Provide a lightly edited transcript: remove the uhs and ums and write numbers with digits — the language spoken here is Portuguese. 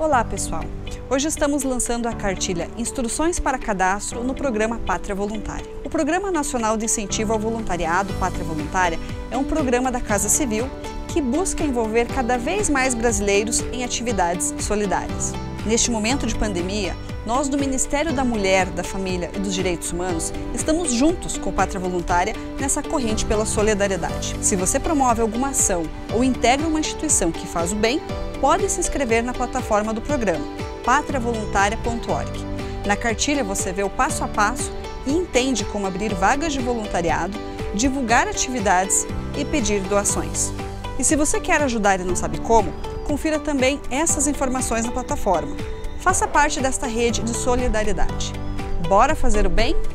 Olá pessoal, hoje estamos lançando a cartilha Instruções para Cadastro no programa Pátria Voluntária. O Programa Nacional de Incentivo ao Voluntariado Pátria Voluntária é um programa da Casa Civil que busca envolver cada vez mais brasileiros em atividades solidárias. Neste momento de pandemia, nós do Ministério da Mulher, da Família e dos Direitos Humanos estamos juntos com o Pátria Voluntária nessa corrente pela solidariedade. Se você promove alguma ação ou integra uma instituição que faz o bem, pode se inscrever na plataforma do programa, patriavoluntaria.org. Na cartilha você vê o passo a passo e entende como abrir vagas de voluntariado, divulgar atividades e pedir doações. E se você quer ajudar e não sabe como, confira também essas informações na plataforma. Faça parte desta rede de solidariedade. Bora fazer o bem?